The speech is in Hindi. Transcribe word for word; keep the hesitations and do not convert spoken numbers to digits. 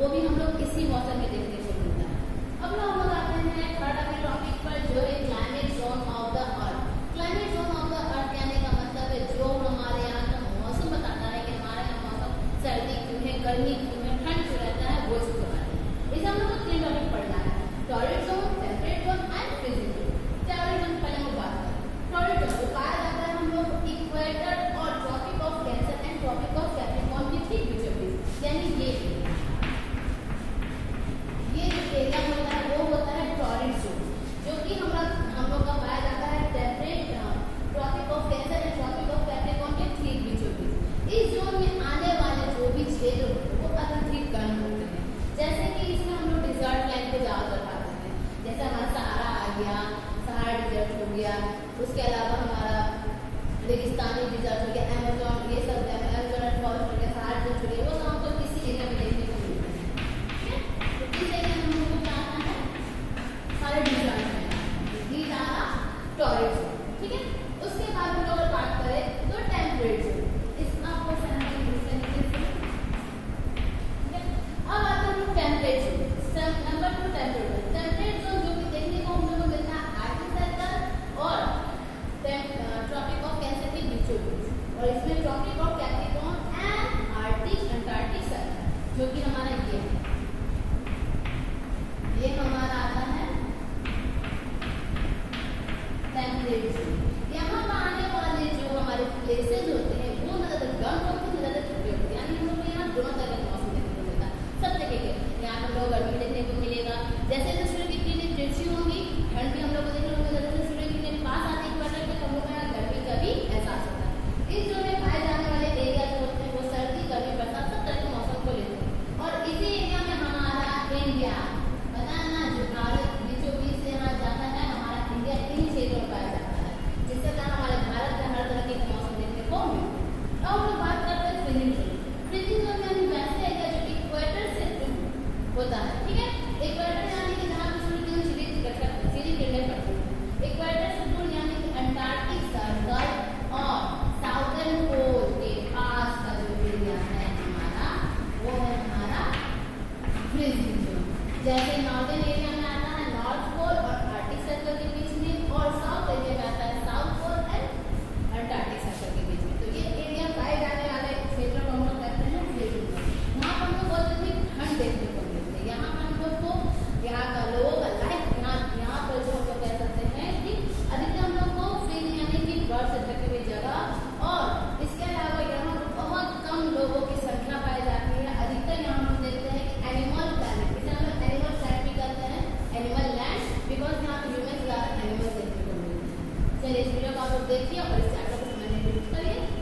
वो भी हम लोग इसी मौसम में देखने को मिलता है। अब लोग लोग आते हैं थर्ड अपने टॉपिक पर, जो है climate zone of the earth. Climate zone of the earth कहने का मतलब है जो हमारे यहाँ का मौसम बताता है कि हमारे यहाँ मौसम सर्दी क्यों है, गर्मी क्यों है, ठंड क्यों रहता है, वो चीज बताते हैं। इसे हम लोग को तीन टॉपिक पढ़ना है, torrid zone, temperate zone and freezing zone. Torrid zone पहले हम बात करें। टॉरिड जोन को पाया जाता है हम लोग इक्वेटर और tropic of Cancer and tropic of Capricorn के ठीक बीचों बीच, यानी ये ये जो एरिया होता है वो होता है टॉरिड जोन, जो कि हम लोग हम लोग का पाया जाता है temperate tropic of Cancer and tropic of Capricorn के ठीक बीचों बीच। इस जोन में आने वाले जो भी क्षेत्र होते हैं वो अत्यधिक गर्म होते हैं, जैसे कि इसमें हम लोग डिजर्ट लाइन को ज्यादातर पाते हैं, जैसे हमारा सहारा आ गया, सहारा डिजर्ट हो गया, उसके अलावा हमारा रेगिस्तानी डिजर्ट हो गया, अमेज़न, ये सब अमेज़न फॉरेस्ट हो गया, सहारा डिजर्ट हो गया, वो सब हमको इसी एरिया में देखने को मिलते हैं। ठीक है, तो इस एरिया में हम लोग को क्या आता है, सारे डिजर्ट हैं, दीज आर टॉरिड जोन। ठीक है, उसके बाद हम लोग बात करें तो टेम्परेट जोन, इसका आपको समझना है। अब आते हैं temperate zone, number two temperate zone. Temperate zone जो कि देखने को हम लोग को मिलता है आर्कटिक सर्कल और ट्रॉपिक ऑफ कैंसर के बीचों बीच, और इसमें tropic of Capricorn and Arctic Antarctic circle, जो कि हमारा ये है, ये हमारा आता है टेम्परेट जोन। यहाँ पर आने वाले जो हमारे प्लेसेज होते हैं वो न ज्यादा गर्म होते हैं न ज्यादा ठंडे होते हैं, यानी हम लोग यहाँ दोनों तरह का मौसम देखने को मिलता है। सब जगह के यहाँ हम लोग गर्मी देखने को मिलेगा, जैसे जैसे सूर्य की किरणें तिरछी होंगी, ठंड भी हम लोग को देखने को मिलेगा, जैसे सूर्य की किरणें पास आती है इक्वेटर के, हम लोग यहाँ गर्मी का भी एहसास होता है। इस जोन में पाए जाने वाले एरिया जो होते हैं वो सर्दी, गर्मी, बरसात सब तरह के मौसम को लेते हैं, और इसी एरिया में हमारा इंडिया, पता है ना, जो भारत बीचों बीच से यहाँ जाता है, हमारा इंडिया इन्हीं क्षेत्रों में पाया जाता है, जिससे कारण हमारे भारत में हर तरह के मौसम देखने को मिलता है। अब हम लोग बात करते हैं फ्रीजिंग जोन। फ्रीजिंग जोन यानी वैसे एरिया जो इक्वेटर से होता है। ठीक है, इक्वेटर यानी कि जहाँ पे सूर्य की सीधी सीधी किरणें पड़ती है, इक्वेटर से दूर यानी कि अंटार्कटिक सर्कल और साउदर्न पोल के पास का जो एरिया है हमारा, वो है हमारा फ्रीजिंग जोन। जैसे नॉर्दर्न एरिया में आता है नॉर्थ पोल और आर्कटिक सर्कल के बीच में, और साउथ एरिया में आता है south pole and Antarctic circle के बीच में। तो ये एरिया पाए जाने वाले क्षेत्रों को हम लोग कहते हैं फ्रीजिंग जोन। वहाँ पर हम लोग बहुत अधिक ठंड देखने को मिलती है, यहाँ पर हम लोग को यहाँ का लोगों का लाइफ यहाँ यहाँ पर जो हम लोग कह सकते हैं कि अधिकतर हम लोग को फ्रीज यानी कि बर्फ से ढकी हुई जगह, और इसके अलावा यहाँ पर बहुत कम लोगों की संख्या पाई जाती है। अधिकतर यहाँ हम देखते हैं कि एनिमल प्लैनेट, इसे हम लोग एनिमल प्लैनेट भी कहते हैं, एनिमल लैंड, बिकॉज यहाँ पे ह्यूमन ज्यादा एनिमल देखने को मिलते हैं। चलिए इस वीडियो को आप लोग देखिए और इस चैप्टर को समझने की कोशिश करिए।